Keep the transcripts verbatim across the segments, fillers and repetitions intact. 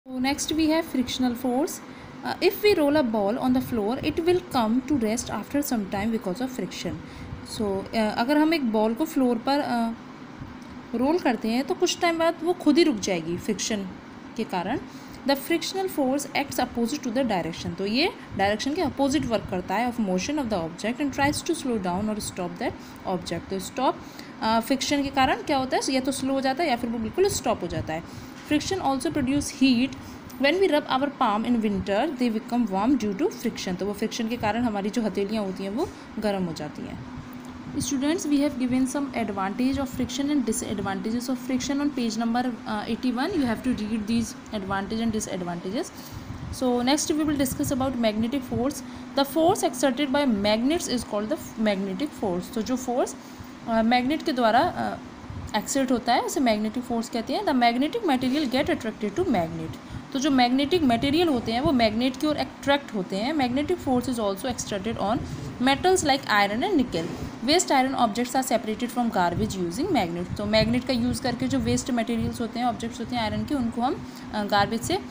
So next we have frictional force. Uh, if we roll a ball on the floor, it will come to rest after some time because of friction. So uh, अगर हम एक ball को floor पर role uh, करते हैं तो कुछ time बाद वो खुद ही रुक जाएगी फ्रिक्शन के कारण. The frictional force acts opposite to the direction. तो ये डायरेक्शन के अपोजिट वर्क करता है of motion of the object and tries to slow down और स्टॉप दैट ऑब्जेक्ट. तो स्टॉप फ्रिक्शन के कारण क्या होता है, या तो स्लो हो जाता है या फिर वो बिल्कुल स्टॉप हो जाता है. Friction also produce heat. When we rub our palm in winter, they become warm due to friction. तो वो फ्रिक्शन के कारण हमारी जो हथेलियाँ होती हैं वो गर्म हो जाती हैं. Students, we have given some advantage of friction and disadvantages of friction on page number uh, eighty-one. You have to read these advantages and disadvantages. So next we will discuss about magnetic force. The force exerted by magnets is called the magnetic force. तो जो force magnet uh, के द्वारा exert uh, होता है उसे magnetic force कहते हैं. The magnetic material get attracted to magnet. तो जो मैग्नेटिक मटेरियल होते हैं वो मैग्नेट की ओर अट्रैक्ट होते हैं. Magnetic force is also exerted on metals like iron and nickel. Waste iron objects are separated from garbage using magnet. तो magnet का यूज़ करके जो वेस्ट मटेरियल्स होते हैं, ऑब्जेक्ट्स होते हैं आयरन के, उनको हम गार्बेज से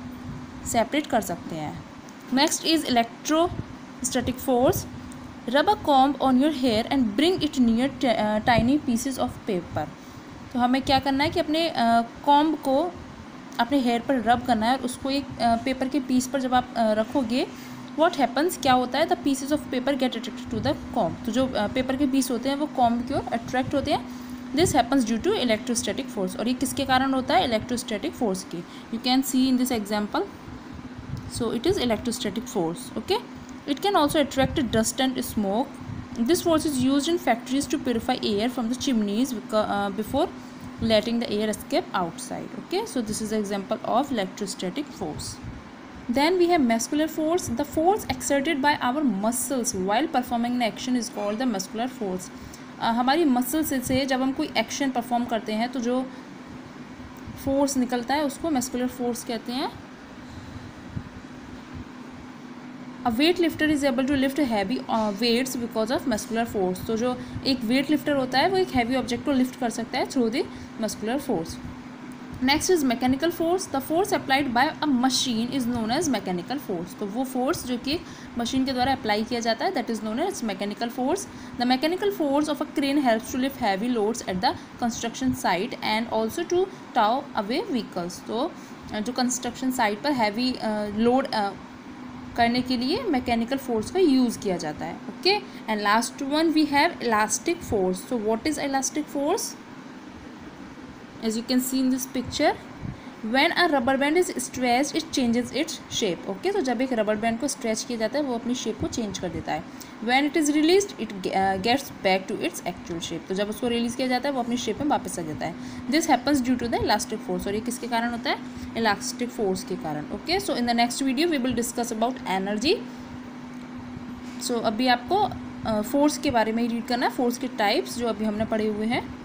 सेपरेट कर सकते हैं. Next is electrostatic force. Rub a comb on your hair and bring it near tiny pieces of paper. तो हमें क्या करना है कि अपने कॉम्ब uh, को अपने हेयर पर रब करना है और उसको एक पेपर के पीस पर जब आप रखोगे, व्हाट हैपन्स, क्या होता है, the pieces of paper get attracted to the comb. तो जो पेपर के पीस होते हैं वो कॉम्ब की ओर अट्रैक्ट होते हैं. This happens due to electrostatic force. और ये किसके कारण होता है, इलेक्ट्रोस्टैटिक फोर्स की. You can see in this example. So it is electrostatic force. Okay. It can also attract dust and smoke. This force is use in factories to purify air from the chimneys before letting the air escape outside. Okay, so this is an example of electrostatic force. Then we have muscular force. The force exerted by our muscles while performing an action is called the muscular force. uh, हमारी muscles से जब हम कोई action perform करते हैं तो जो force निकलता है उसको muscular force कहते हैं. A weight lifter is able to lift heavy uh, weights because of muscular force. तो जो एक weight lifter होता है वो एक heavy object को lift कर सकता है through the muscular force. Next is mechanical force. The force applied by a machine is known as mechanical force. तो वो force जो कि machine के द्वारा apply किया जाता है that is known as mechanical force. The mechanical force of a crane helps to lift heavy loads at the construction site and also to tow away vehicles. तो जो construction site पर heavy uh, load uh, करने के लिए mechanical force का use किया जाता है. Okay. And last one we have elastic force. So what is elastic force? As you can see in this picture, when a rubber band is stretched it changes its shape. Okay. तो जब एक rubber band को stretch किया जाता है वो अपनी shape को चेंज कर देता है. When it is released it gets back to its actual shape. तो जब उसको रिलीज़ किया जाता है वो अपनी शेप में वापस आ जाता है. This happens due to the elastic force. और ये किसके कारण होता है, इलास्टिक फोर्स के कारण. Okay. So in the next video we will discuss about energy. सो अभी आपको फोर्स uh, के बारे में ही रीड करना है, फोर्स के टाइप्स जो अभी हमने पढ़े हुए हैं.